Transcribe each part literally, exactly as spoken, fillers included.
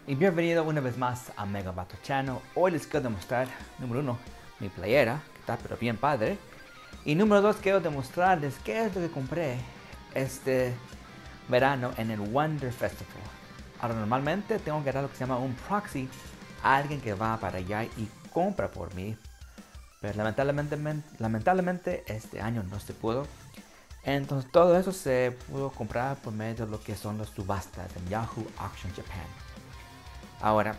Y bienvenido una vez más a Mega Battle Channel. Hoy les quiero demostrar, número uno, mi playera, que está pero bien padre. Y número dos, quiero demostrarles qué es lo que compré este verano en el Wonder Festival. Ahora normalmente tengo que dar lo que se llama un proxy a alguien que va para allá y compra por mí. Pero lamentablemente, lamentablemente este año no se pudo. Entonces todo eso se pudo comprar por medio de lo que son las subastas en Yahoo Auction Japan. Ahora,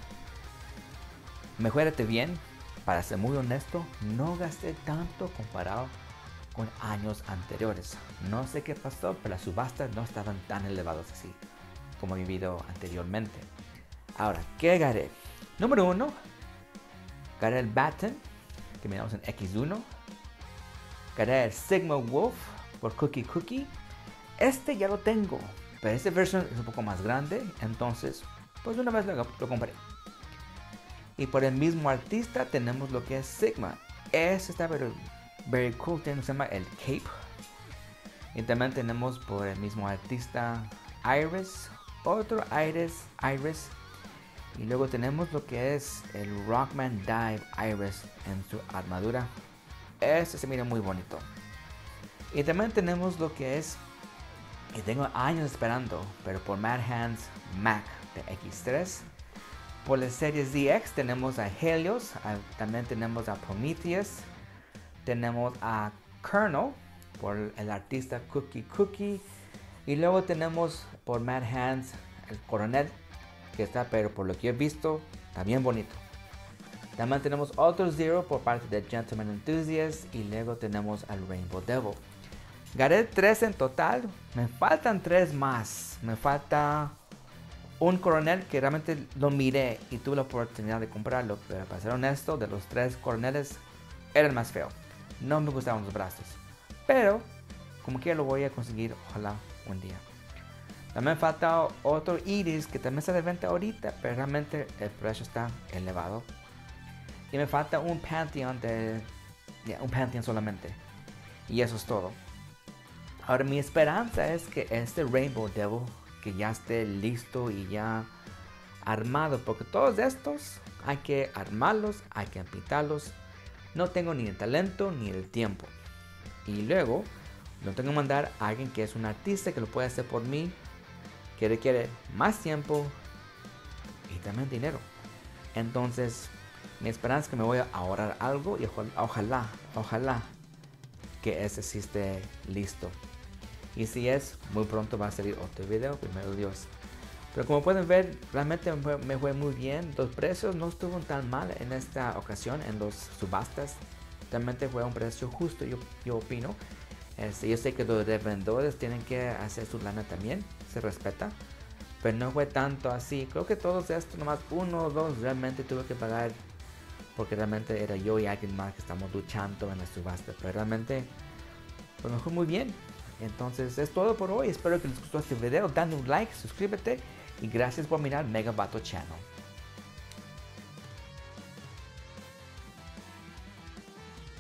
mejórate bien, para ser muy honesto, no gasté tanto comparado con años anteriores. No sé qué pasó, pero las subastas no estaban tan elevadas así como mi video anteriormente. Ahora, ¿qué gané? Número uno, gané el Baton, que miramos en equis uno. Gané el Sigma Wolf por Cookie Cookie. Este ya lo tengo, pero esta versión es un poco más grande, entonces pues una vez lo, lo compré. Y por el mismo artista tenemos lo que es Sigma. Este está very, very cool, se llama el Cape. Y también tenemos por el mismo artista Iris, otro Iris, Iris. Y luego tenemos lo que es el Rockman Dive Iris en su armadura. Este se mira muy bonito. Y también tenemos lo que es, y tengo años esperando, pero por Mad Hands Mac de equis tres. Por la serie Z X tenemos a Helios, a, también tenemos a Prometheus, tenemos a Colonel por el artista Cookie Cookie, y luego tenemos por Mad Hands el Coronel, que está, pero por lo que he visto, está bien bonito. También tenemos otro Zero por parte de Gentleman Enthusiast, y luego tenemos al Rainbow Devil. Gané tres en total, me faltan tres más, me falta un coronel que realmente lo miré y tuve la oportunidad de comprarlo, pero para ser honesto, de los tres coroneles era el más feo, no me gustaban los brazos, pero como quiera lo voy a conseguir, ojalá un día. También falta otro Iris que también está de venta ahorita, pero realmente el precio está elevado. Y me falta un Pantheon de... Yeah, un Pantheon solamente. Y eso es todo. Ahora mi esperanza es que este Rainbow Devil, que ya esté listo y ya armado, porque todos estos hay que armarlos, hay que pintarlos. No tengo ni el talento ni el tiempo. Y luego lo tengo que mandar a alguien que es un artista que lo puede hacer por mí, que requiere más tiempo y también dinero. Entonces mi esperanza es que me voy a ahorrar algo y ojalá, ojalá que ese sí esté listo. Y si es, muy pronto va a salir otro video, primero Dios. Pero como pueden ver, realmente me fue, me fue muy bien. Los precios no estuvieron tan mal en esta ocasión, en los subastas. Realmente fue un precio justo, yo, yo opino. Este, yo sé que los revendedores tienen que hacer su lana también, se respeta. Pero no fue tanto así. Creo que todos estos, nomás uno o dos, realmente tuve que pagar. Porque realmente era yo y alguien más que estamos luchando en la subasta. Pero realmente, pues me fue muy bien. Entonces es todo por hoy, espero que les gustó este video, dale un like, suscríbete y gracias por mirar Mega Battle Channel.